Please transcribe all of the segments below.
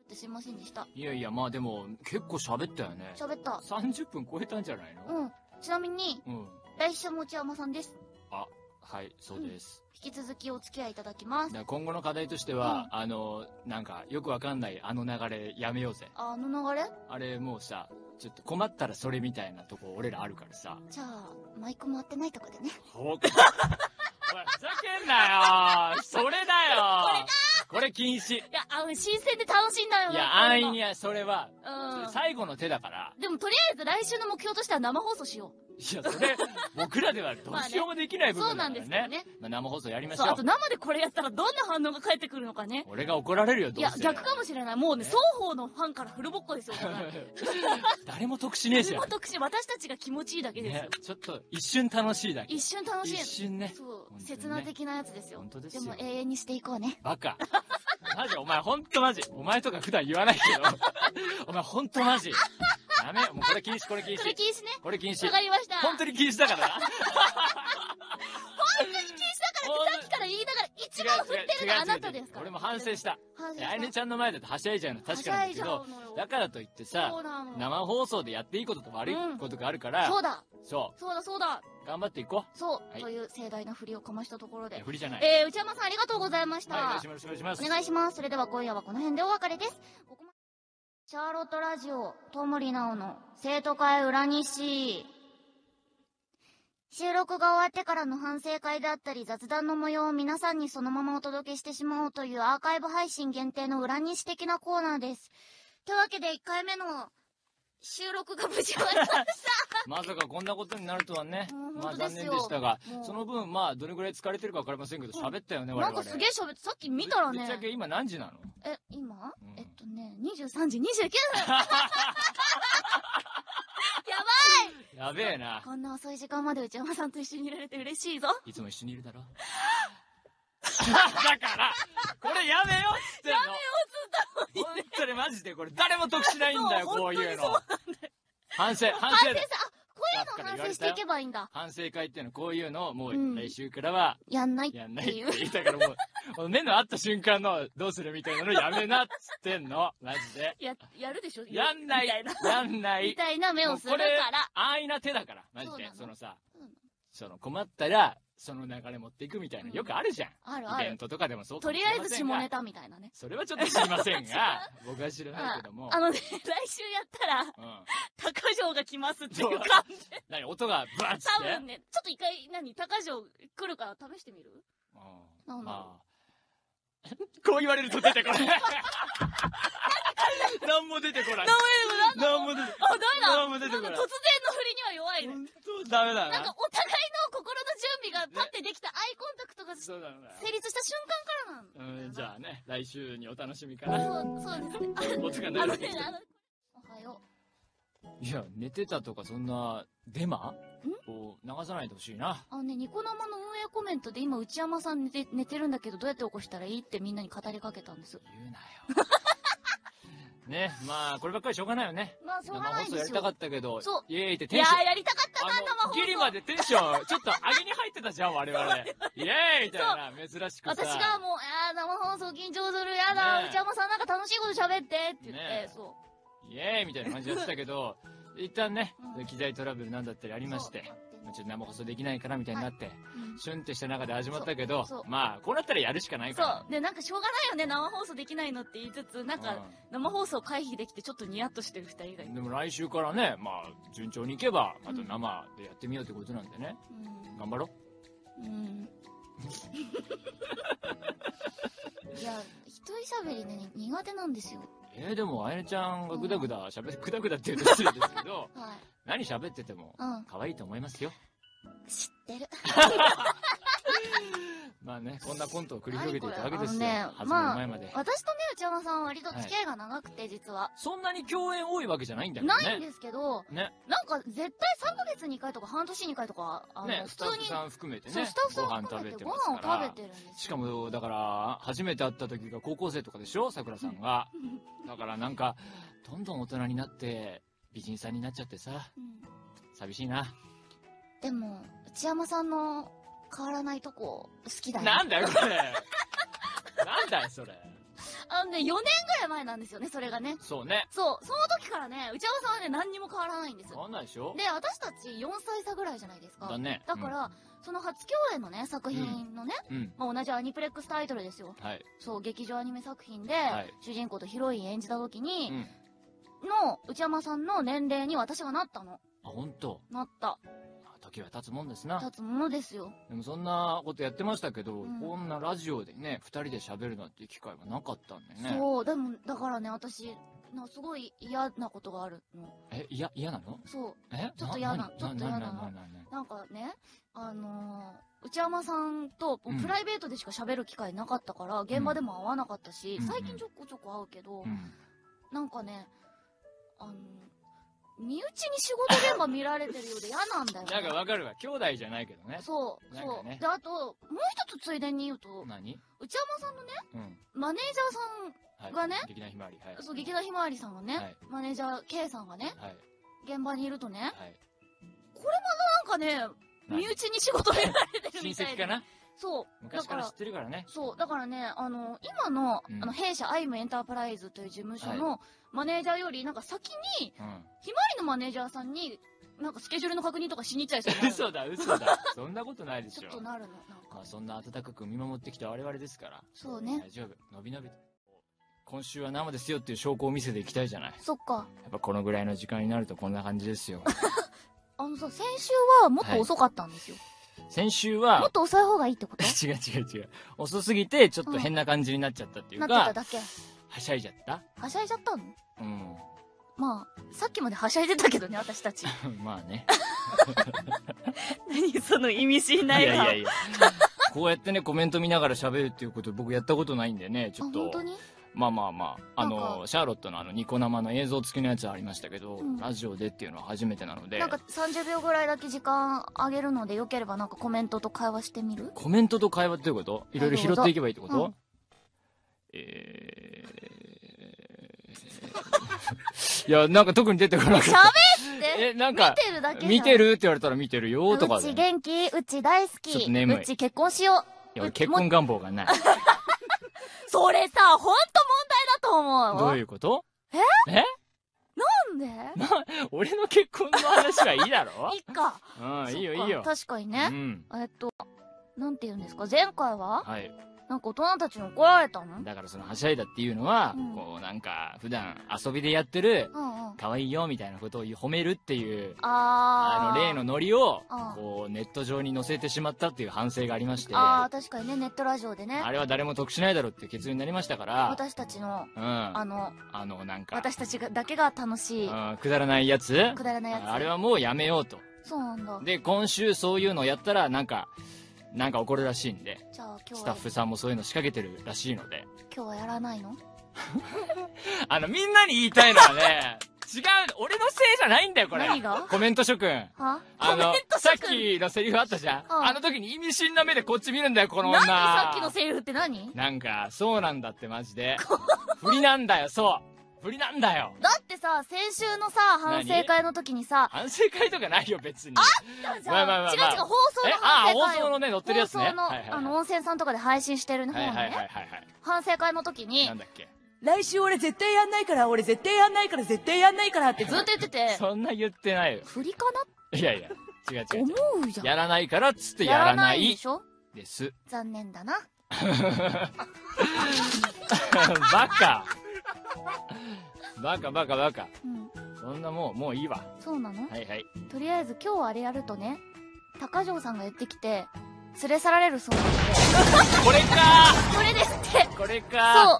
ってすいませんでした。 いやいや、まあでも、結構喋ったよね。 喋った。 30分超えたんじゃないの？ うん。ちなみに、来週も内山さんです。 あ、はい、そうです。 引き続きお付き合いいただきます。 今後の課題としては、なんか、よくわかんないあの流れやめようぜ。 あの流れ？ あれもうさ、ちょっと困ったらそれみたいなとこ俺らあるからさ。 じゃあ、マイク回ってないとこでね。 おい、ふざけんなよそれだよこれ禁止。いや、新鮮で楽しいんだよ。 いや、安易には、それは、最後の手だから。 でもとりあえず来週の目標としては生放送しよう。 いや、それ、僕らではどうしようもできない部分だからね。そうなんですよね。生放送やりましょう。 あと生でこれやったらどんな反応が返ってくるのかね。 俺が怒られるよ、どうせ。 いや、逆かもしれない。もうね、双方のファンからフルボッコですよ。 誰も得しねえじゃん。 誰も得し、私たちが気持ちいいだけですよ。 ちょっと、一瞬楽しいだけ。 一瞬楽しい。 一瞬ね。 そう。刹那的なやつですよ。 本当ですよ。 でも永遠にしていこうね。 バカ。マジ、お前ほんとマジ。お前とか普段言わないけど。お前ほんとマジ。ダメ。もうこれ禁止、これ禁止。 これ禁止ね。 これ禁止。 わかりました。 本当に禁止だからな。 本当に禁止だからってさっきから言いながら一番振ってるのはあなたですから。 俺も反省した。あやねちゃんの前だとはしゃいじゃうの確かなんだけど、だからといってさ、生放送でやっていいことと悪いことがあるから、 そうだ。 そうだそうだ。 頑張っていこう。 そう。という盛大な振りをかましたところで。 振りじゃない。 内山さんありがとうございました。 はい、よろしくお願いします。 お願いします。それでは今夜はこの辺でお別れです。シャーロットラジオ、ともりなおの生徒会裏西。収録が終わってからの反省会であったり雑談の模様を皆さんにそのままお届けしてしまおうというアーカイブ配信限定の裏西的なコーナーです。というわけで1回目の収録が無事終わりました。 まさかこんなことになるとはね。まあ残念でしたが、その分まあどれぐらい疲れてるか分かりませんけど喋ったよね、我々。 なんかすげえ喋って、さっき見たらね。 ぶっちゃけ今何時なの？ 今23時29分。やばい！ やべえな。 こんな遅い時間まで内山さんと一緒にいられて嬉しいぞ。 いつも一緒にいるだろ。だから、これやめようっつってんの。 やめようっつったのに。 本当にマジでこれ誰も得しないんだよ、こういうの。反省だ。 こういうの反省していけばいいんだ。 反省会っていうのこういうのをもう来週からはやんないって言ったからもう目の合った瞬間のどうするみたいなのやめなっつってんのマジで。 やるでしょ。 やんないみたいな目をするから。 安易な手だからマジで。その困ったらその流れ持っていくみたいなよくあるじゃん。 あるある。 イベントとかでもそうかもしれませんが。とりあえず下ネタみたいなね。 それはちょっと知りませんが、僕は知らないけども。 来週やったら、高城が来ますっていう感じ。 何音がブワッて。 多分ね、ちょっと一回高城来るから試してみる？ まあ。こう言われると出てこない。何も出てこない。何も出てこない。 ダメだ。突然の振りには弱いね。 ダメだな。 なんかお互いの心の準備がパッてできたアイコンタクトが成立した瞬間からなんだ。 じゃあね、来週にお楽しみかな。 そうですね。 お時間ないわけです。 おはよう。いや、寝てたとかそんなデマを流さないでほしいな。 ニコ生の運営コメントで今内山さん寝てるんだけどどうやって起こしたらいいってみんなに語りかけたんです。 言うなよ。ね、まあこればっかりしょうがないよね。 まあしょうがないですよ。 生放送やりたかったけど、 そう。 イエーイってテンション。 いややりたかったな、生放送。 ギリまでテンションちょっと上げに入ってたじゃん我々。イエーイみたいな珍しくさ。 私がもう生放送緊張するやだ、内山さんなんか楽しいこと喋ってって言ってそう。 イエーイみたいな感じやってたけど、一旦ね機材トラブルなんだったりありまして。ちょっと生放送できないからみたいになって、シュンってした中で始まったけど、まあこうなったらやるしかないから。 そうでなんかしょうがないよね生放送できないのって言いつつなんか生放送回避できてちょっとニヤッとしてる2人がいて、 でも来週からねまあ順調にいけばまた生でやってみようってことなんでね、頑張ろう。 いや一人喋りね苦手なんですよ。 でもあやねちゃんがグダグダ喋ってグダグダって言うと失礼ですけど、何喋ってても可愛いと思いますよ。 知ってる。 まあね、こんなコントを繰り広げていたわけですよ。始まる前まで。 私とね、内山さんは割と付き合いが長くて、実は。 そんなに共演多いわけじゃないんだけどね。 ないんですけど、なんか絶対3ヶ月に1回とか半年に1回とか、 スタッフさん含めてね、 ご飯食べてますから。ご飯を食べてるんですよ。 しかも、だから、初めて会った時が高校生とかでしょ、さくらさんが。だからなんか、どんどん大人になって、美人さんになっちゃってさ、寂しいな。 でも、内山さんの変わらないとこ好きだよ。 なんだよこれ。なんだよそれ。 4年ぐらい前なんですよね、それがね。 そうね。 そう、その時からね、内山さんはね、何にも変わらないんです。 変わんないでしょ。 で、私たち4歳差ぐらいじゃないですか。 だね。 だから、その初共演のね、作品のね、まあ同じアニプレックスタイトルですよ。 はい。 そう、劇場アニメ作品で、主人公とヒロイン演じた時に、の、内山さんの年齢に私がなったの。 あ、ほんと？ なった。 時は経つもんですな。 経つものですよ。 でもそんなことやってましたけど、こんなラジオでね、2人で喋るなんていう機会はなかったんでね。 そう、でも、だからね、私、すごい嫌なことがあるの。 嫌なの？ そう。 ちょっと嫌なの。なんかね、内山さんとプライベートでしか喋る機会なかったから、現場でも会わなかったし、最近ちょこちょこ会うけど、なんかね、身内に仕事現場見られてるようで嫌なんだよね。 なんかわかるわ。兄弟じゃないけどね。 そう。そう。で、あと、もう一つついでに言うと、 何？ 内山さんのね、マネージャーさんがね、 劇団ひまわり。 そう、劇団ひまわりさんがね、マネージャー K さんがね、現場にいるとね、これまたなんかね、身内に仕事見られてるみたいな。 親戚かな？そう。昔から知ってるからね。 そう。だからね、今の、弊社アイムエンタープライズという事務所のマネージャーより、なんか先に、ひまわりのマネージャーさんに、なんかスケジュールの確認とかしに行っちゃいそうになる。 嘘だ、嘘だ。そんなことないでしょ。 ちょっとなるの、なんか。 そんな温かく見守ってきた我々ですから。 そうね。 大丈夫。のびのびと。今週は生ですよっていう証拠を見せていきたいじゃない。 そっか。 やっぱこのぐらいの時間になるとこんな感じですよ。 先週はもっと遅かったんですよ。 先週は、 もっと遅い方がいいってこと？ 違う。遅すぎて、ちょっと変な感じになっちゃったっていうか、 なっちゃっただけ。 はしゃいじゃった？ はしゃいじゃったの？ うん。 まあ、さっきまではしゃいでたけどね、私たち。 まあね。 何その意味深な笑顔。 いや。こうやってね、コメント見ながら喋るっていうこと僕やったことないんでね、ちょっと。 本当に？ まあ。シャーロットのニコ生の映像付きのやつはありましたけど、ラジオでっていうのは初めてなので。 なんか30秒ぐらいだけ時間あげるので、よければなんかコメントと会話してみる？ コメントと会話っていうこと？いろいろ拾っていけばいいってこと？いや、なんか特に出てこなかった。 喋ってなんか、 見てるだけじゃん。 見てるって言われたら見てるよとか。 うち元気？うち大好き。 ちょっと眠い。 うち結婚しよう。 いや、結婚願望がない。 それさ、ほんと問題だと思う。 どういうこと？ なんで？ 俺の結婚の話はいいだろ？ いいか。 いいよ。 確かにね。なんて言うんですか、前回は？はい。なんか大人たちに怒られたの？ だからそのはしゃいだっていうのは、こうなんか普段遊びでやってる、可愛いよみたいなことを褒めるっていう、例のノリを、こうネット上に載せてしまったっていう反省がありまして。 確かにね、ネットラジオでね。 あれは誰も得しないだろうっていう結論になりましたから。 私たちの、なんか。私たちだけが楽しい。 くだらないやつ？ くだらないやつ。 あれはもうやめようと。 そうなんだ。 で、今週そういうのをやったら、なんか怒るらしいんで。 じゃあ今日は。 スタッフさんもそういうの仕掛けてるらしいので。 今日はやらないの？ みんなに言いたいのはね、違う、俺のせいじゃないんだよ、これ。 何が？ コメント諸君。 は？ さっきのセリフあったじゃん？あの時に意味深な目でこっち見るんだよ、この女。 さっきのセリフって何？ なんか、そうなんだってマジで。振りなんだよ、そう。振りなんだよ。 だってさ、先週のさ、反省会の時にさ。 反省会とかないよ、別に。 あったじゃん。違う、放送の反省会。 放送のね、載ってるやつね。 放送の、温泉さんとかで配信してる方ね。反省会の時に。 なんだっけ。 来週俺絶対やんないから、絶対やんないからってずっと言ってて。 そんな言ってないよ。 振りかな？ いや、違う。 思うじゃん。 やらないからっつってやらないでしょ？ です。 残念だな。 バカ。そんなもういいわ。 そうなの？ はい。 とりあえず今日あれやるとね、高城さんが言ってきて、連れ去られるそうなので。 これかこれですって。 これかそう。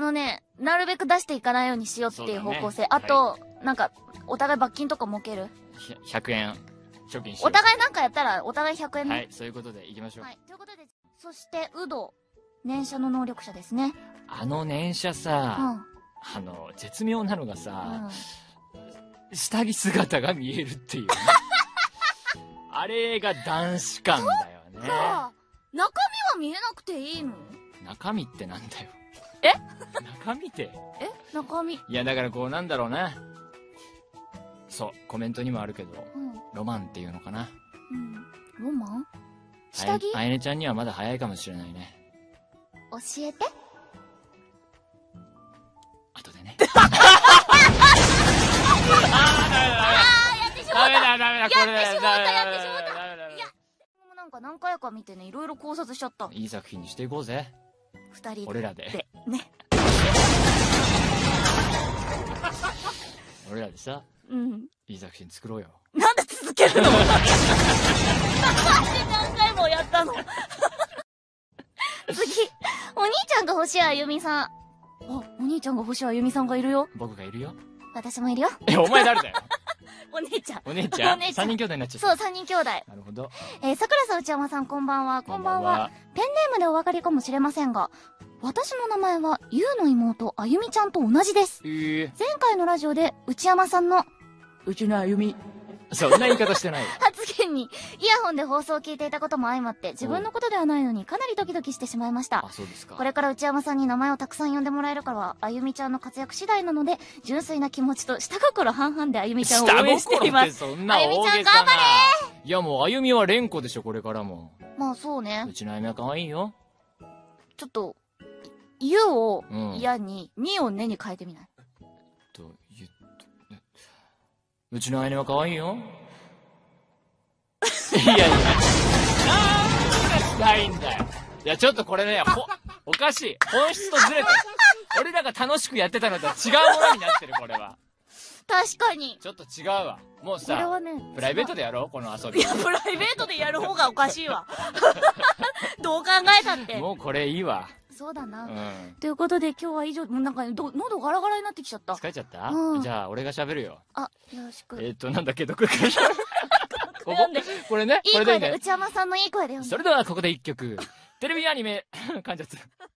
なるべく出していかないようにしようっていう方向性。あと、なんか、お互い罰金とか設ける？ 100 円。貯金しよう。 お互いなんかやったら、お互い100円ね。 はい、そういうことでいきましょう。 はい、ということで、そして、ウド。念写の能力者ですね。 念写さ、絶妙なのがさ、下着姿が見えるっていうね。あれが男子感だよね。 中身は見えなくていいの？ 中身ってなんだよ。中身って。 中身。 いや、だからこうなんだろうな。そう、コメントにもあるけど、ロマンっていうのかな。 ロマン？下着？ あやねちゃんにはまだ早いかもしれないね。 教えて。 や、これやってしまったやってしまったダメダメダメいやもうなんか何回か見てね、いろいろ考察しちゃった。 いい作品にしていこうぜ。 二人で。 俺らで。 ね。 俺らでさ、 うん。 いい作品作ろうよ。 なんで続けるのなんで何回もやったの次、お兄ちゃんが星あゆみさん。あ、お兄ちゃんが星あゆみさんがいるよ。 僕がいるよ。 私もいるよ。 お前誰だよ。 お姉ちゃん。 お姉ちゃんお姉ちゃん三人兄弟になっちゃった。 そう、三人兄弟。 なるほど。 さくらさん、内山さん、こんばんは。こんばんは。ペンネームでお分かりかもしれませんが、私の名前は、ゆうの妹、あゆみちゃんと同じです。前回のラジオで、内山さんの、 うちのあゆみ。 そんな言い方してないよ。 発言に、イヤホンで放送を聞いていたことも相まって、自分のことではないのにかなりドキドキしてしまいました。 あ、そうですか。 これから内山さんに名前をたくさん呼んでもらえるからは、あゆみちゃんの活躍次第なので、純粋な気持ちと下心半々であゆみちゃんを応援しています。 そんなあゆみちゃん大げさな。 頑張れいやもう、あゆみは連呼でしょ、これからも。 まあそうね。 うちのあゆみは可愛いよ。 ちょっと、ゆをうん。 嫌に、にをねに変えてみない？ うちのあゆみは可愛いよ。いやいや。なんがしたいんだよ。いや、ちょっとこれね、おかしい。本質とずれてる。俺らが楽しくやってたのとは違うものになってる、これは。 確かに。 ちょっと違うわ。もうこれさ、 はね、 プライベートでやろうこの遊び。 いや、プライベートでやる方がおかしいわ。 どう考えたって。 もうこれいいわ。 そうだな。 うん。 ということで今日は以上、もうなんか喉ガラガラになってきちゃった。 疲れちゃった、 うんじゃあ、俺が喋るよ。 あ、よろしく。 なんだっけ、どこかこここれね、 いい声で、 これでいいね。 内山さんのいい声で読んで。 それではここで一曲。テレビアニメ、噛んじゃった。